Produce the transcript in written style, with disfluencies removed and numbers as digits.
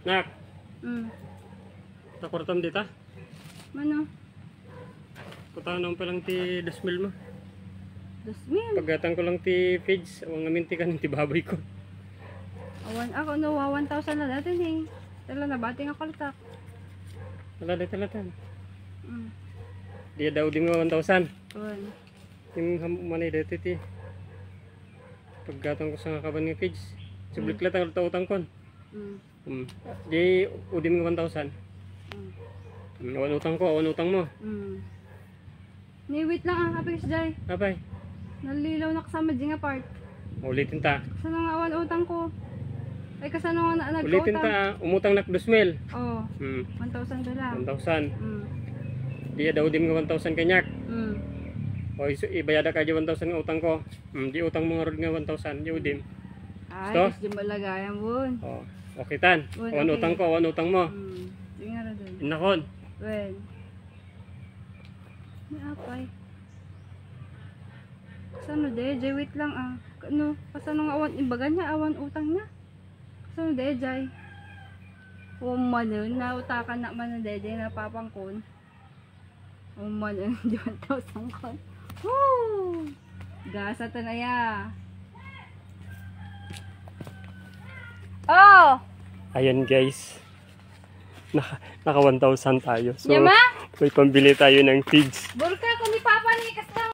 Nak, Hmm. takurtam dita. Mano? Kutanon pa lang ti 2,000 mo. 2,000. Paggatang ko lang ti page, awang ngaminti ka ng ti baboy ko. Awan ako no, 1,000 na natin eh. Tala na bating ako litak. Wala dito latan. Hmm. Dia daw di mo 1,000. Awan. Yung manay dito ti. Paggatang ko sa kaban nga page. Sublik latang utang kon. Hmm. Di udi mo 1,000. Hmm. Awan utang ko, awan utang mo. Hmm. Ni wait lang ang kapis jay. Abay, Nalilaw na kasama di nga part. ulitin ta. Kasano nga awan utang ko? Ay kasano nga na Ulitin nag-utang? ta, umutang nak 2,000. Oh, Hmm. 1,000 ka lang. 1,000. Hmm. Dia daw di mo 1,000 kanyak. Hmm. O ibayada ka di 1,000 nga utang ko. Di utang mo nga rod nga 1,000, di udim. Ay, Sto? gusto mo lagayan bun. O, okay tan. Well, Awan okay. utang ko, awan utang mo. Hmm. Sige nga rin. Inakon. Well. May apay. Kasano de, jay wait lang ah. Ano, kasano nga awan, imbaga niya, awan utang niya. Kasano de, jay. Umanon, nautakan na man na de, jay napapangkon. Umanon, 1,000 kon. Woo! Gasa to na ya. Oh! Ayan guys. Naka 1,000 tayo. So, Yama? may pambili tayo ng feeds. Burka ko ni Papa ni kasama.